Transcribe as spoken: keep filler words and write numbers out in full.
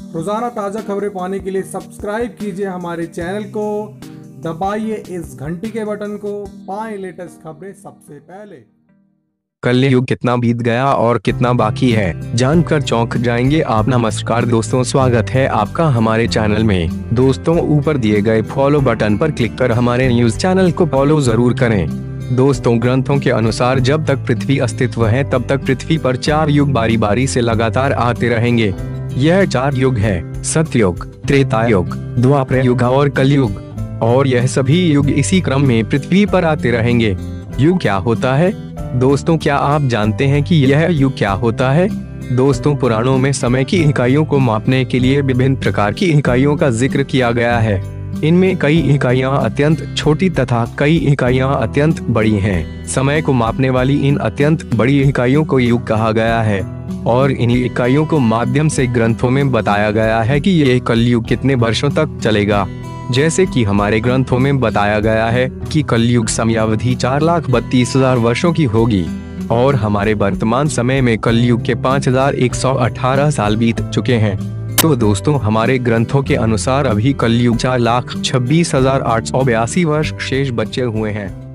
रोजाना ताज़ा खबरें पाने के लिए सब्सक्राइब कीजिए हमारे चैनल को, दबाइए इस घंटी के बटन को, पाएं लेटेस्ट खबरें सबसे पहले। कलयुग कितना बीत गया और कितना बाकी है, जानकर चौंक जाएंगे आप। नमस्कार दोस्तों, स्वागत है आपका हमारे चैनल में। दोस्तों, ऊपर दिए गए फॉलो बटन पर क्लिक कर हमारे न्यूज चैनल को फॉलो जरूर करें। दोस्तों, ग्रंथों के अनुसार जब तक पृथ्वी अस्तित्व है तब तक पृथ्वी पर चार युग बारी बारी से लगातार आते रहेंगे। यह चार युग है: सतयुग, त्रेता युग, द्वापर युग और कलयुग। और यह सभी युग इसी क्रम में पृथ्वी पर आते रहेंगे। युग क्या होता है दोस्तों, क्या आप जानते हैं कि यह युग क्या होता है? दोस्तों, पुराणों में समय की इकाइयों को मापने के लिए विभिन्न प्रकार की इकाइयों का जिक्र किया गया है। इनमें कई इकाइयां अत्यंत छोटी तथा कई इकाइयां अत्यंत बड़ी हैं। समय को मापने वाली इन अत्यंत बड़ी इकाइयों को युग कहा गया है और इन्हीं इकाइयों को माध्यम से ग्रंथों में बताया गया है कि ये कलयुग कितने वर्षों तक चलेगा। जैसे कि हमारे ग्रंथों में बताया गया है कि कलयुग समयावधि चार लाख बत्तीस हजार वर्षों की होगी और हमारे वर्तमान समय में कलयुग के पाँच हजार एक सौ अठारह साल बीत चुके हैं। तो दोस्तों, हमारे ग्रंथों के अनुसार अभी कलयुग चार लाख छब्बीस हजार आठ सौ बयासी वर्ष शेष बचे हुए हैं।